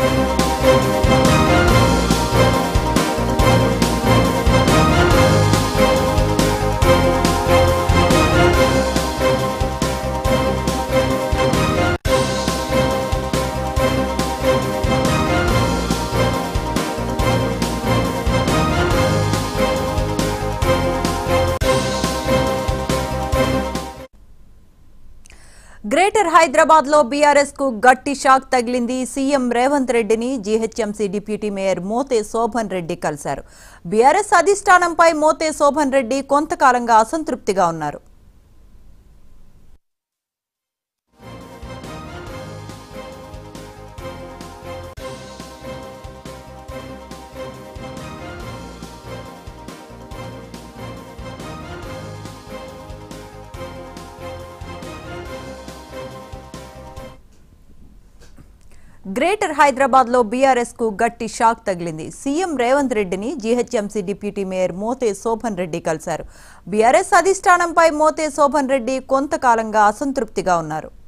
Greater Hyderabad లో BRS కు గట్టి షాక్ తగిలింది. సీఎం రేవంత్ రెడ్డిని GHMC deputy mayor Mothe Shobhan Reddy కలిశారు. బీఆర్ఎస్ అధిష్టానంపై మోతే శోభన్ రెడ్డి కొంతకాలంగా అసంతృప్తిగా ఉన్నారు. గ్రేటర్ హైదరాబాద్ లో బీఆర్ఎస్ కు గట్టి షాక్ తగిలింది. సీఎం రేవంత్ రెడ్డిని GHMC deputy mayor Mothe Shobhan Reddy కలిశారు. బీఆర్ఎస్ అధిష్టానంపై మోతే శోభన్ రెడ్డి కొంతకాలంగా అసంతృప్తిగా ఉన్నారు.